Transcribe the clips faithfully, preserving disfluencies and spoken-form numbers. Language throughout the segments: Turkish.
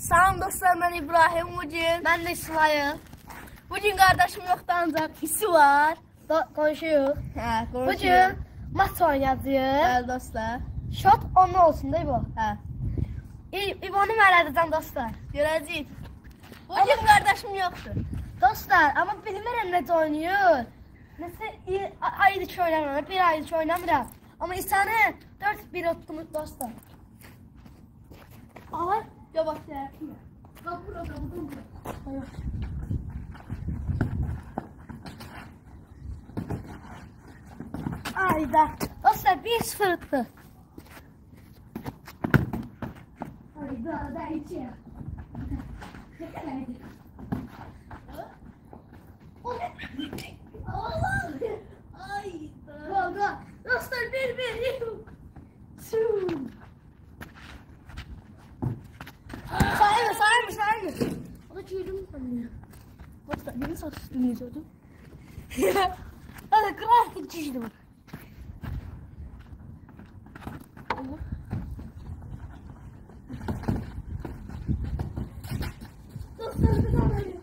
Salam dostlar, ben İbrahim bugün. Ben de İsmail. Bugün kardeşim yoktu ancak işi var. Konuşuyoruz. He, konuşuyoruz. Bugün maç oynayacağız. Evet dostlar. Shot onun olsun değil bu. He. İbo'nu merak edeceğim dostlar. Göreceğiz. Bugün kardeşim yoktu. Dostlar ama bilmirəm necə oynuyor. Mesela ayrı hiç oynamıyor, bir ayrı hiç oynamıyor. Ama İsa'nı dört bir attık dostlar. Aha, ya bak ya. Bak burada, burada. Hayır. Ayda. Dostlar bir sıfır attı. Ayda da içi. Allah! Ayda. Gol gol. Dostlar bir bir. Sayma sayma sayma. O da çığırdım sanıyor. Dostlar beni saç üstünü izliyordu. Hadi kral çizdi bu. Dostlar bir daha böyle.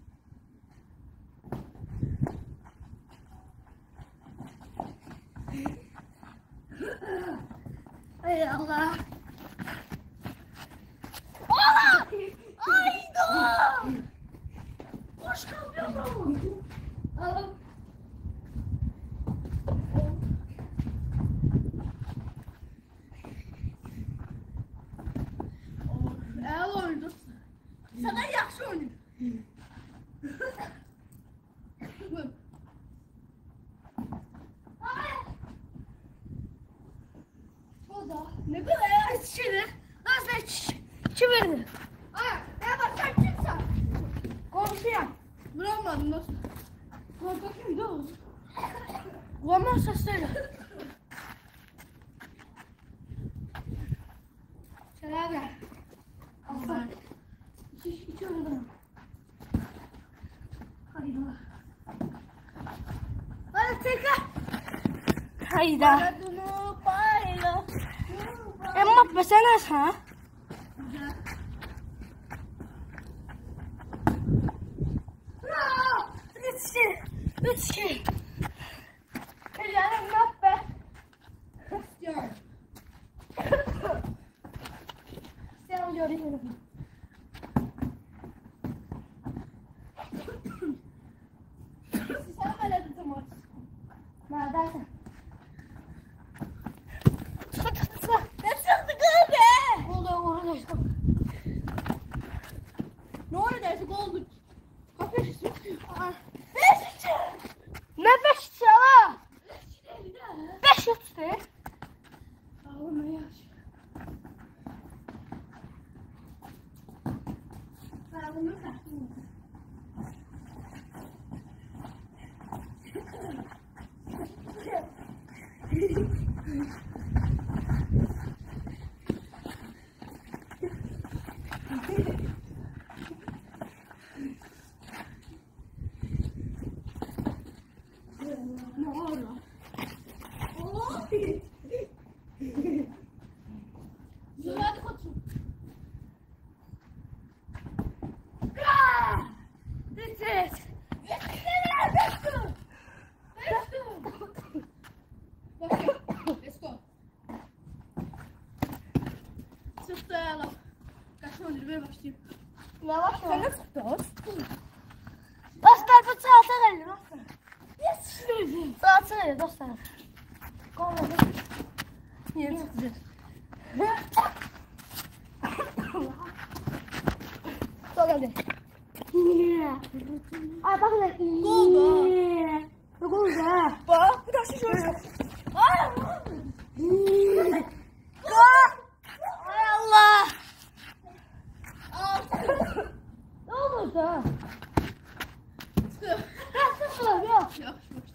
Ay Allah. Allah! Ayda! Boş kapıyor mu? Allah. El oyundu. Sana yaxşı oynuyor. O da. Ne kadar şeyler. Nasıl çevirdi? Ay, ya bak sen kimsin? Konuşuyor. Vuramadın dostum. Korkak kimdi o? Kulağımdan sesleri. Selam ver. Alsana. İçi, içi oldu. Hayda. Hadi tekrar. Hayda. Adını payla. Emma besene ha? Üç şey. Üç şey. Ellerim yap be. Gör. Sen görüyorum. Sen böyle dedim o. Neredesin? Tut tut tut. Ne çıktı kız be? Oldu oldu. Ne oldu dersin oldu? Kapıyı şu. Beş içi. Ne beş içi ala? Beş içi. Ağlama yaş. Ağlama yaş. Ne oldu? Oh! Hadi koçum. This is. Let's go. Çıktı yalan. Kaç öldürmeye başlayayım. Yavaş Sen yavaş. ne çıktı? Dostlar bu saate geldi dostlar. Yes. Saate geldi dostlar. Kolları. Yeni çıktı. Sol geldi. Ay bak ne? Gol da. Ne gol da? Bak bu da şöyle. Ay. Ay Allah. Al. Ne oldu da? Çıktı. Ya sıfır yok. Yok.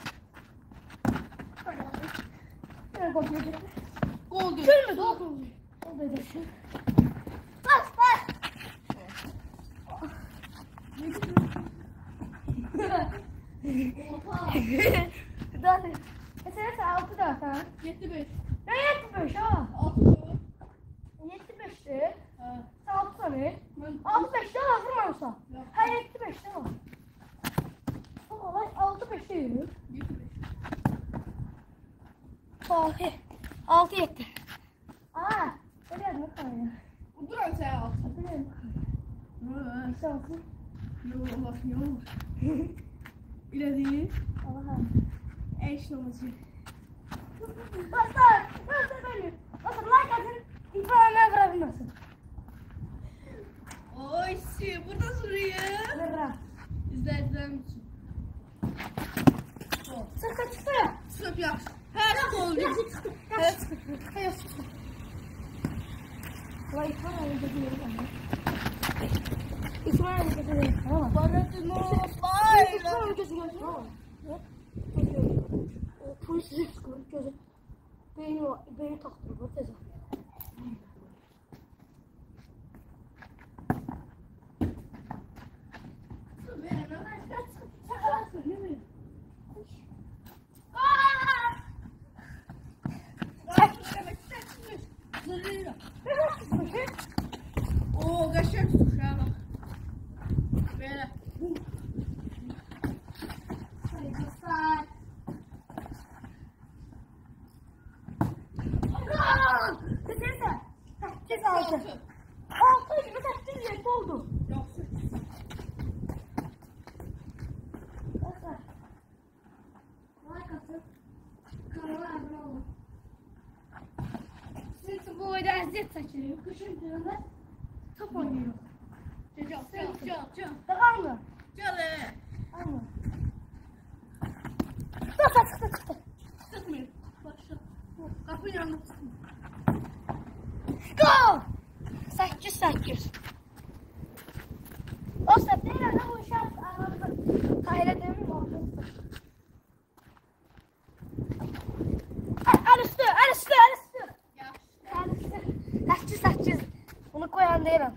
Ne gol yedi? Gol diyor. Kırmızı gol. Gol dedi. Bas bas. Dört. Mesela altı dört ha. Yetti beş. Ne yetmiş beş ha? Altı. Yetmiş beşti. Ha. Altı tane. Ben altı. altı yetti. Aa, öyle mi kalıyor? Duran sen al. Öyle mi? İşte olsun. Yok bak yok. İle değil. Allah'a. Eş namazı. Dostlar, dostlar benim. Dostlar like atın. İnsanlar bırakmasın. Oy si burada sürüyor. Bırak. İzleyiciler misin? Sırka çıktı. Sırf yaxşı. Her şey oldu. Her çıktı. Her çıktı. Ulan İsmail abi gözü İsmail abi gözü verir. Tamam. Baratın olsaydı. İsmail abi gözü verir. Tamam. Polis sizi sıkıyor gözü. Beyni, beyni taktırıyor. Tezah. Oo, kaşık suşa bak. Böyle. Sekiz altı. Altı gibi sekiz yetti oldu. Yok sür. Dostlar. Like atın. Kanala abone olun. Siz bu oyunda eziyet çekiyor. Kışın gününde top oynuyor. Çal çal çal çal. Bakar mı? Çal he. Anla. Dostlar çıktı çıktı. Sıkmayın. Başla. Kapının yanına sıkmayın. Go! sekiz sekiz. Dostlar değil mi? Bu şart aramızda. Hayret emin oldum. El üstü, el üstü, el üstü. Yaxşı. El üstü. sekiz sekiz. Bunu koyan değilim.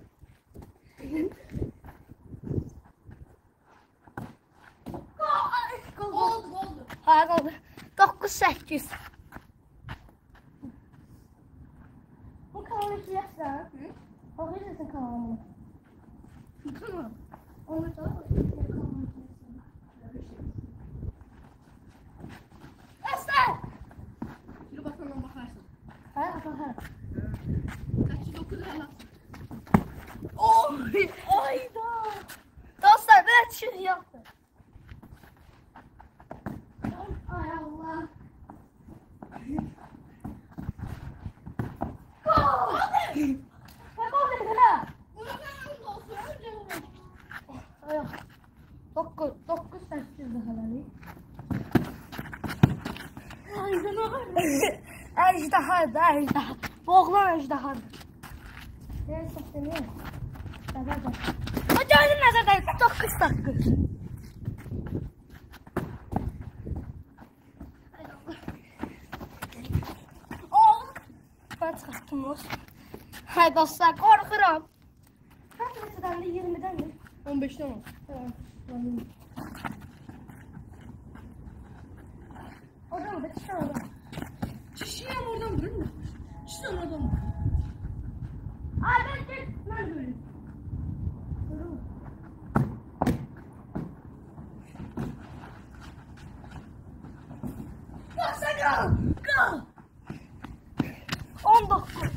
Gol, gol. Oldu oldu. Ha oldu. dokuz sekiz. Bu kanalı izleyeceksen. Bakıyorsun kanalımı. Tamam. Onu da Aslan! Şimdi bakalım bakarsın. Ha, ha. Kaçı dokuz hala. Oy! Ayda! Dostlar ben çiz yaptım. Ay Allah. Gol! Ne gol dedin ha? Buna ben olsun. Önce bunu. Ay yok. Dokuz, dokuz sekiz daha lan. Ay sen o kadar. Ejderha da ejderha. Boğulan ejderha. Ne sesini? Baba da. O gördün nazarda dokuz dokuz. Oh! Ben çıkarttım olsun. Hay dostlar korkuram. Kaç de yirmiden mi? on beşten ol. Tamam. Oradan da çıkar oradan. Çişiyem oradan vurur mu? Çişten oradan vurur. Ay ben de ben böyle. Durun. Baksana. Go. on dokuz.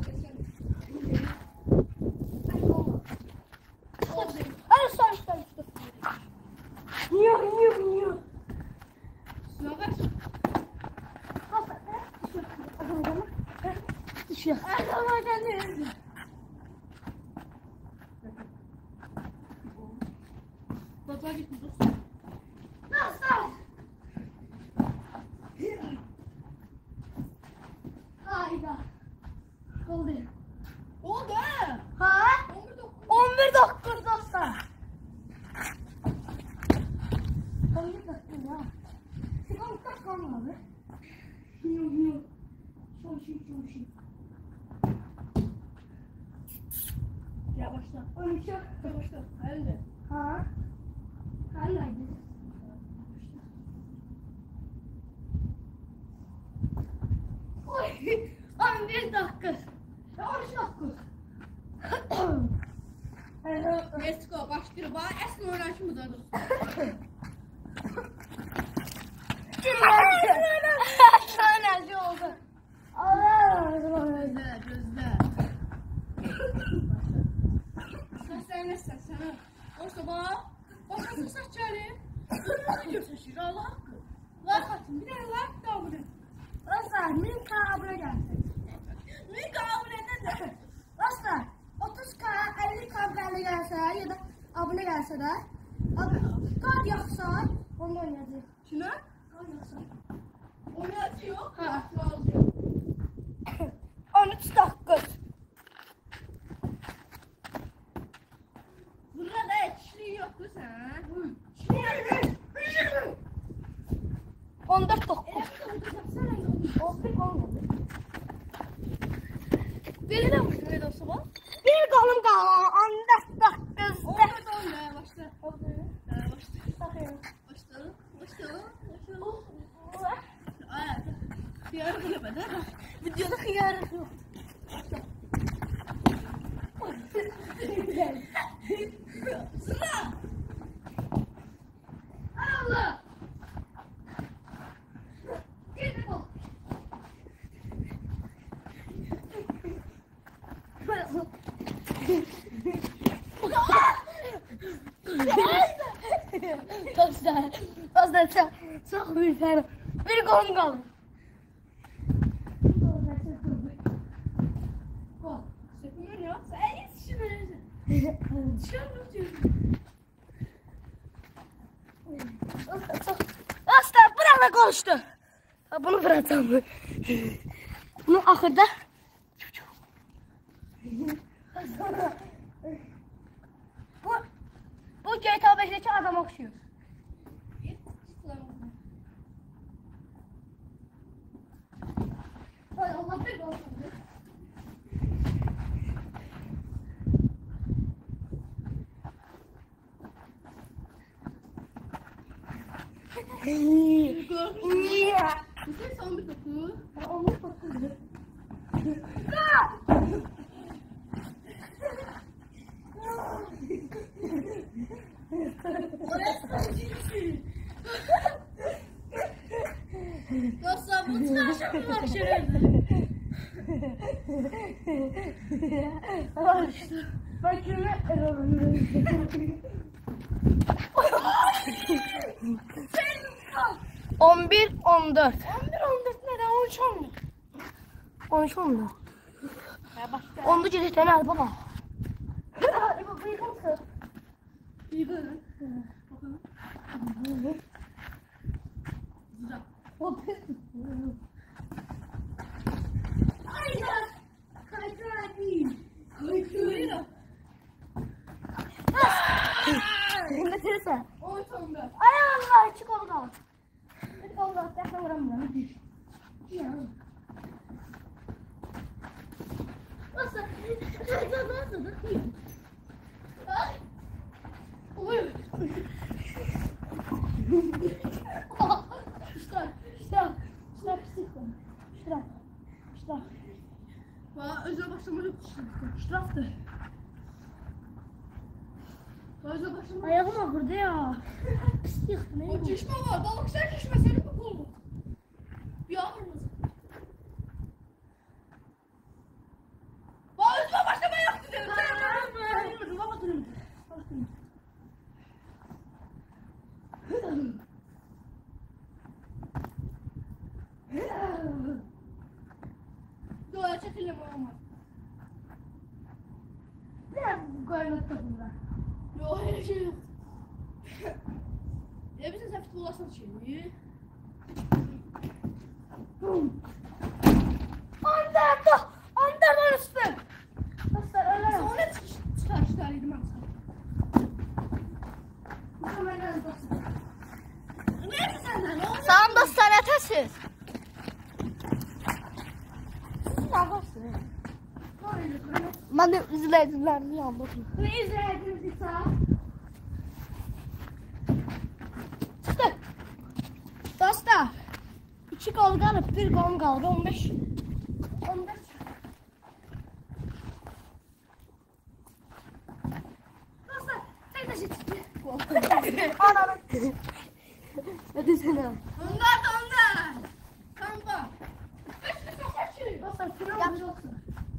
Ay son son. Niye niye niye? Şuna bak. Düşüyor. Adama geldi. Baba gitme dostum. Nasıl? Hayda. Oldu. Oldu ha. Ha? on bir dokuz. on bir dokuz dostlar. on bir dokuz ya. Sigara kaç kalmadı? Yok yok. Çok şey çok şey. Yavaşla. on üç yok. Yavaşla. Hayır. Ha? Haydi. Oy. on bir dokuz. on üç dokuz. Meksiko başlıyor. Bana esme oynayışımız var dostum. Enerji oldu. Gözlə, gözlə. Səslənir, səslənir. Oysa bax, başlasın səs gəlir. Bunu götürüşür, Allah haqqı. Like atın, bir dənə like da abunə. Dostlar, min k abunə gəlsin. min k abunə nədir? Dostlar, otuz k, əlli k bəlli gəlsə, ya da abunə gəlsə də, qad yaxsa, onu oynayacaq. Kimə? Qad yaxsa. Oynayacaq yox. Ha. Lazım. on üç doqquz. Bunda da ekşiliği yoktu sen. on dörd doqquz. on bir olmadı. Biri de mi şöyle olsa bak? Bir qolum qalır, on dörd doqquzda. Orada da oynaya başla. Oldu. Ha, başla. Baxıyorum. Başlayalım. Başlayalım. Başlayalım. Ay, Xiyarı qələbədə. Videoda xiyarı yox. Sıra. Allah! Gel bak. Dostlar, dostlar çok, çok büyük bir bir kolum kaldı. Bak. Sakın ya. Sen yetişin öyle. Çıkıyor diyor. Dostlar, burada konuştu. Bunu bırakacağım. Bunu ahırda. Bu, bu G T A beşdeki adam okşuyor. Hay Allah bir olsun. Yeah. Sen son bir topu. Onu bakıyorum. Dostlar bu çıkarşım mı akşam? Ben kime on bir on dört. on bir on dört ne de on üç on dört. on üç on dört. Onda gece tane al baba. Bu büyük olsun. İyi böyle. Bakalım. Güzel. Hayır. Kaçar değil. Kuyruğuyla. Ne sen? On sonunda. Ay Allah çık oldu. Çık oldu. Ben vuramıyorum. Ya. Nasıl? Nasıl? Nasıl? Ay. Uy. Штраф, штраф, штраф, штраф, штраф. Bana özel başlama yok. Штрафtı. Bana özel başlama. Ayağım ağrıdı ya. Pis yıktı ne? O çeşme var. Balık sen çeşme senin mi kolu? Bir ağrımız. Bana özel başlama yoktu dedim. Sen Durmadı, baba durmadı. Doğaya çekelim olmaz. Biraz gönlü tadında. Yok öyle şey yok. Ya bizim sen futbol asıl şey. Ondan da, ondan üstü. Dostlar öyle. Sonra çıkar çıkar yedim ben sana. Nerede senden? Ne oldu? Sağım dostlar atasız. Ben de izleyicilerini anlatayım. Ne izlediniz bir saat? Çıktı. Dostlar. İki gol kalıp bir gol kaldı. on beş. on beş. Dostlar. Tek taşı çıktı. Anam. Hadi sana. Onlar da onlar. Kampa. Kaçtı çok kaçıyor. dostlar, final olsun.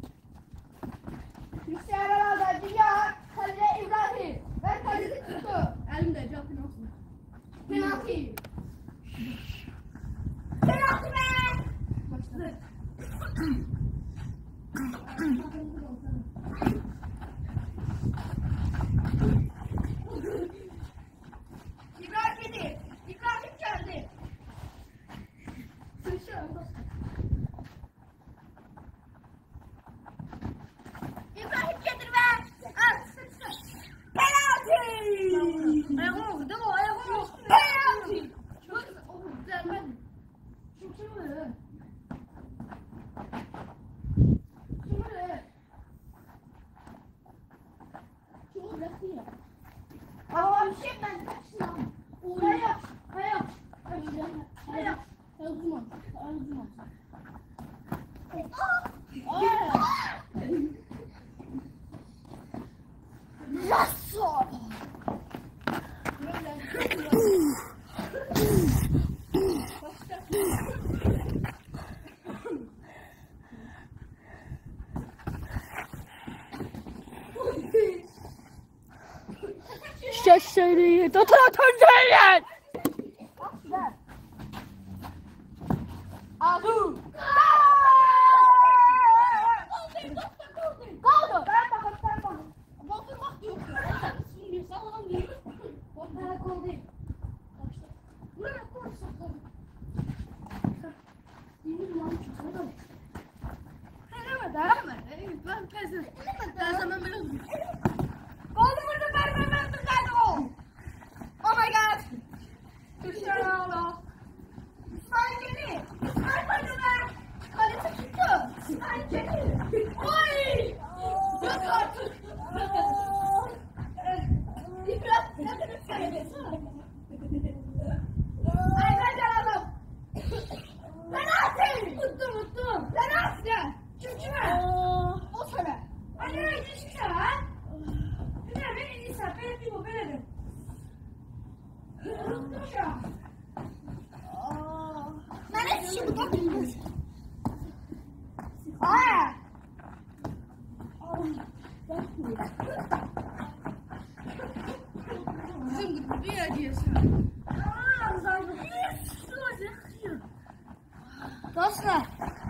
Cristiano Ronaldo, Dünya, Kaleci İbrahim ve kaleci tuttu. Elimde cevap olsun. Penaltı. Penaltı be! Başladı. İbrahim geldi. İbrahim geldi. Cristiano dostlar. İbrahim getir be! Al, sıçra. Penaltı! Ayağım oldu değil mi? Ayağım oldu. Penaltı! Çok oğlum gelmedi. Çok şey oluyor. Şöyle. Çok lezzetli ya. Ama bir şey ben kaçtım. Hayır. Hayır. Hayır. Hayır. Özgürüm. Özgürüm. Nasıl? Şaşırıyor. Tutun söyleyin. Aldım. Kaldı. Ben bakayım, sen bakayım. Bakın bak yok. Şimdi sağlam değil. Bak ben kol değil. Başla. Buraya koy sakın. Yemin lan çıkarım. Deneme deneme. Ben pezim. Ben zaman böyle oldum. Kaldı burada ben ben ben geldi o. Oh my god. Cristiano Ronaldo. İsmail geli. İsmail koydu be. Kalesi tuttu. İsmail geli. Oy. Yok artık. İbrahim yakını söylesene. Ay ben yaradım. Penaltı. Tuttum tuttum. Penaltı. Kim kime? O sana. Ay nereye gittin sen ha? Ne beni insan benim gibi bu böyle de. Unuttum şu an. Ben hiç şey bu da bilmez. Ay. Bizim bir acıyorsun. Dostlar.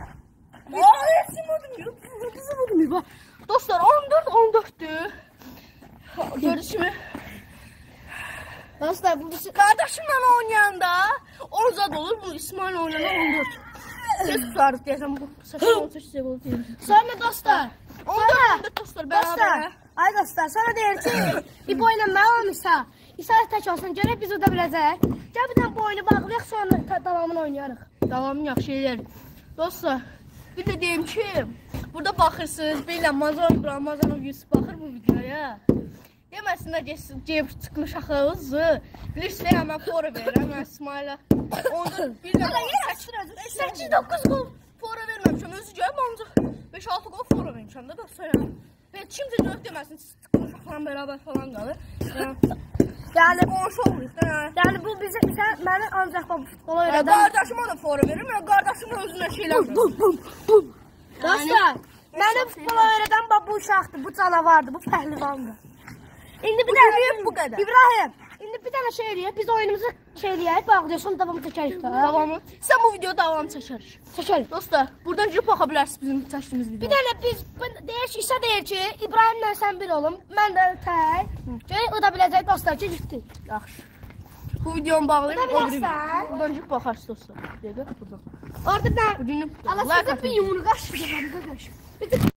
Dostlar on dört on dörttü. Görüşümü. Dostlar bu bizi Kardeşimle oynayanda on zad olur. Bu İsmail oynayanda on dört. Ses tutarız diyeceğim bu. Saçma olsa size bol diyeyim. sonra dostlar. on dört on dört dostlar Dostlar. beraber. Ay dostlar sana deyir ki İbo ilə mən olmuşsa İsa tək olsun görək biz o da biləcək. Gəl bir dənə bu oyunu bağlayaq sonra ta- davamını oynayarıq. Devamlı yaxşı şeyler. Dostlar bir de diyeyim ki burada bakırsınız böyle Mazan Ramazanov Yusuf bakır bu videoya. Deməsinlər ceyb çıxmış axırızı. Bilirsiniz hemen fora verirəm mən İsmail'e. Onda bir də səkkiz doqquz gol fora verməmişəm. Özü gəlib ancaq beş altı gol fora vermişəm də dostlar. Yəni. Və kimsə döyüb deməsin çıxmış axıran beraber falan qalır. Yəni Yəni qonşu oluruz da yəni. yəni bu bizi sən məni ancaq bu futbola Ya öyrədən kardeşime de fora veririm ya kardeşimin özüne şeyler veririm. dostlar. Məni futbola öyrədən bax bu uşaqdır, bu canavardır, bu pəhlivandır. İndi bir Bu dənə cümleye bu kadar. İbrahim, indi bir dənə şey eləyək, biz oyunumuzu şey eləyək, bağlayaq, sonra davamı çəkərik. Devamı. Sen bu videoda devam çekeriz. Çəkərik. Dostlar buradan girip bakabilirsiniz bizim çektiğimiz Bir video. dənə biz bu- deyir ki, İsa deyir ki, İbrahimlə sən bir olun, mən də tək. Görək o da biləcək dostlar ki, getdik. Yaxşı. Bu videonu bağlayayım. Burada o biri- bilirsən. Buradan girip bakarsınız dostlar. Deyək buradan. Orada da Bugünün Allah sizə bir yumruq açmayacaq.